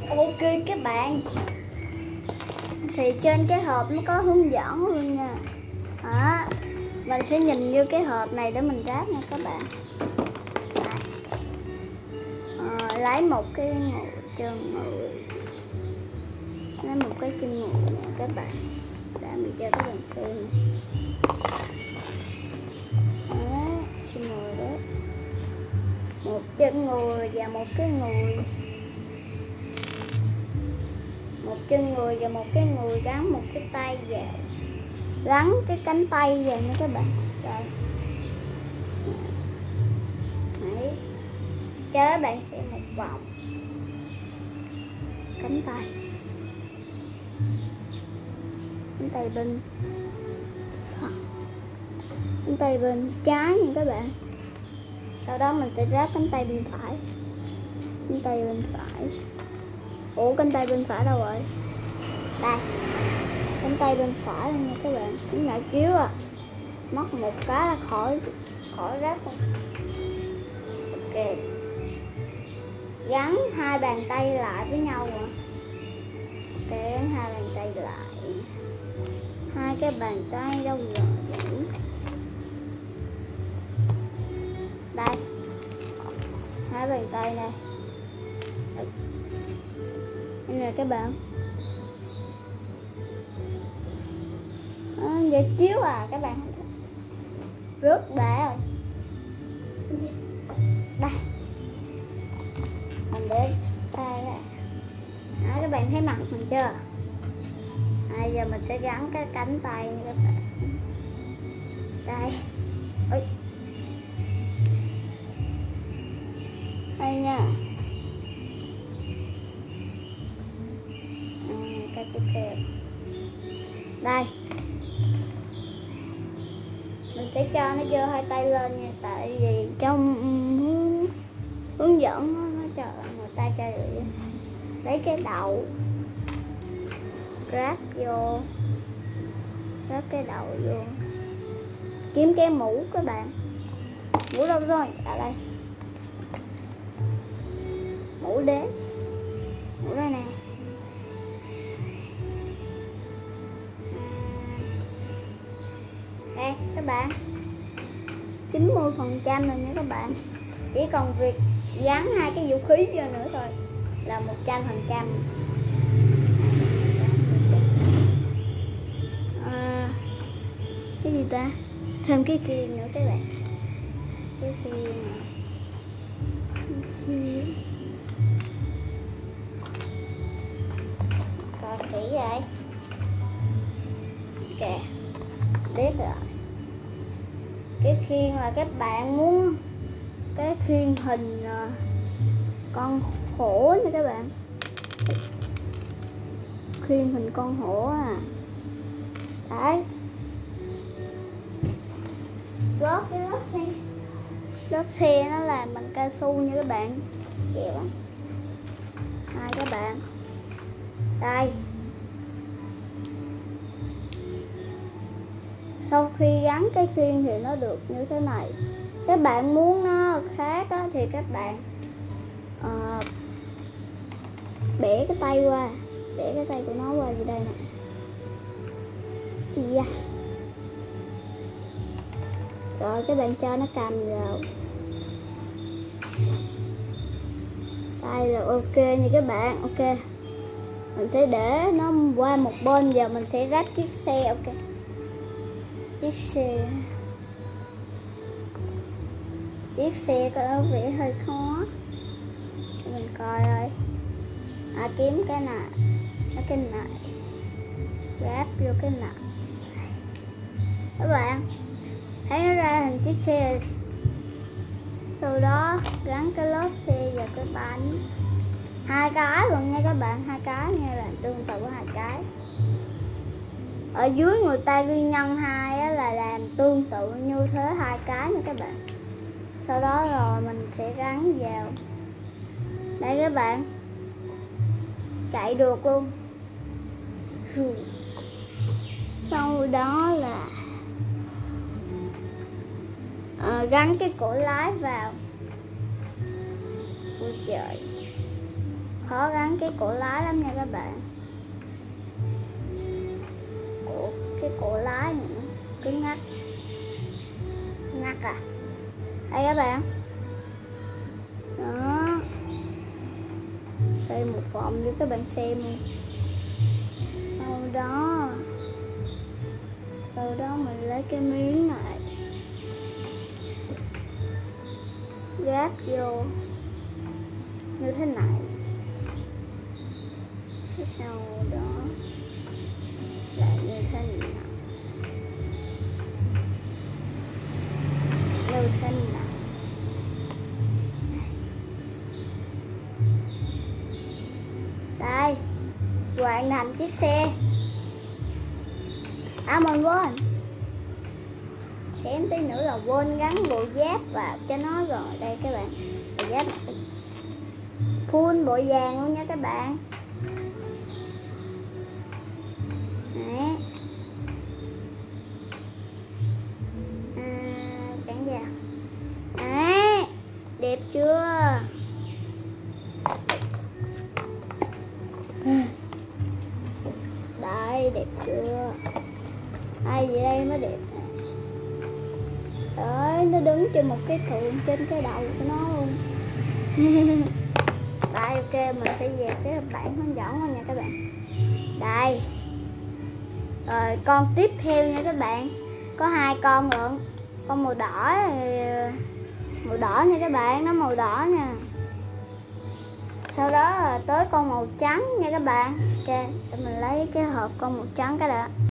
Ok các bạn, thì trên cái hộp nó có hướng dẫn luôn nha. Mình sẽ nhìn vô cái hộp này để mình ráp nha các bạn. Lấy một cái chân người, lấy một cái chân người nè các bạn, để mình cho các bạn xem. Chân người đó, một chân người và một cái người, một chân người và một cái người gắn một cái tay vào, gắn cái cánh tay vào nữa các bạn. Đây. Đấy. Cho các bạn xem một vòng cánh tay bên cánh tay bên trái nha các bạn. Sau đó mình sẽ ráp cánh tay bên phải, cánh tay bên phải. Ủa cánh tay bên phải đâu rồi? Đây, cánh tay bên phải luôn nha các bạn. Cái ngã chiếu mất một cái là khỏi ráp luôn. Ok, gắn hai bàn tay lại với nhau rồi. Ok, gắn hai bàn tay lại. Hai cái bàn tay đâu rồi vậy? Đây, hai bàn tay này. Đây nè các bạn. Dễ chiếu các bạn. Rớt đã rồi. Đây, mình để xa ra. Các bạn thấy mặt mình chưa? Giờ mình sẽ gắn cái cánh tay nha các bạn. Đây. Ôi. Đây nha. Cái tiếp theo. Đây. Mình sẽ cho nó giơ hai tay lên nha, tại vì trong hướng dẫn nó cho người ta cho được. Lấy cái đầu ráp vô, ráp cái đầu vô, kiếm cái mũ các bạn. Mũ đâu rồi? Đây, mũ đế, mũ đây nè. Đây các bạn, 90% rồi nha các bạn. Chỉ còn việc gắn hai cái vũ khí vô nữa thôi là 100%. Cái gì ta? Thêm cái khiên nữa các bạn. Cái khiên. Coi kỹ vậy. Ok, biết rồi. Cái khiên là các bạn muốn cái khiên hình con hổ nha các bạn. Khiên hình con hổ đấy. Gót cái lớp xe nó làm bằng cao su nha các bạn, dẻo lắm. Đây các bạn, đây. Sau khi gắn cái khiên thì nó được như thế này. Các bạn muốn nó khác thì các bạn bẻ cái tay qua, bẻ cái tay của nó qua như đây nè. Rồi các bạn cho nó cầm vào. Đây là ok nha các bạn. Ok, mình sẽ để nó qua một bên. Giờ mình sẽ ráp chiếc xe. Ok, chiếc xe có vẻ hơi khó, mình coi ơi. Kiếm cái này, cái này ráp vô cái này. Các bạn thấy nó ra hình chiếc xe. Sau đó gắn cái lốp xe vào cái bánh. Hai cái luôn nha các bạn, hai cái nha, là tương tự hai cái. Ở dưới người ta ghi nhân 2 là làm tương tự như thế hai cái nha các bạn. Sau đó rồi mình sẽ gắn vào. Đây các bạn, chạy được luôn. Sau đó là gắn cái cổ lái vào. Ôi trời, khó gắn cái cổ lái lắm nha các bạn. Cái cổ lái này nó cứng ngắc à. Đây các bạn, đó, xây một vòng cho các bạn xem luôn. Sau đó mình lấy cái miếng này gác vô như thế này, sau đó lại như thế này, như thế này. Đây, hoàn thành chiếc xe. Mình quên, xém tí nữa là quên gắn bộ giáp vào cho nó rồi. Đây các bạn, bộ giáp full bộ vàng luôn nha các bạn. Đấy. Cản vàng. Đấy, đẹp chưa? Đây, đẹp chưa? Ai vậy đây mới đẹp nè. Đấy, nó đứng trên một cái thùng trên cái đầu của nó luôn. Đây, ok, mình sẽ dẹp cái bản hướng dẫn luôn nha các bạn. Đây. Rồi con tiếp theo nha các bạn, có 2 con lận. Con màu đỏ nha các bạn, nó màu đỏ nha. Sau đó là tới con màu trắng nha các bạn. Ok, để mình lấy cái hộp con màu trắng cái đã.